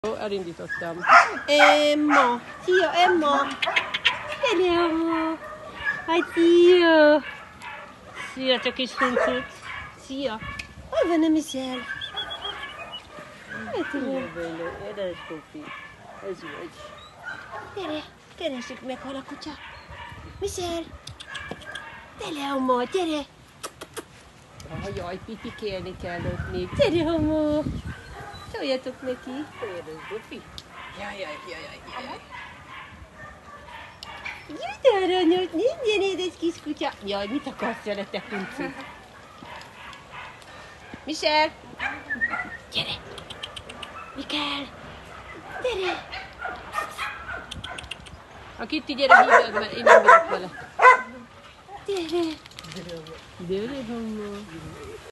Elindítottam. Emma! Szia, Emma! Gyere, Emma! Hát szia! Szia, csak is huncut! Szia! Hol van a Michel? Édes Kofi. Ez vagy. Gyere, keressük meg, hol a kutya. Michel! Gyere, Emma, gyere! Jaj, pipikélni kell ott még. Gyere, Emma! Szóljatok neki! Édes Kofi. Jaj. Gyere, aranyos, nincsen édes kis kutya! Jaj, mit akarsz vele, te huncut? Michel! Gyere! Mikel! Gyere! A Kitty, gyere, hívjad, mert én nem bírok vele. Gyere! Gyere, Hamma.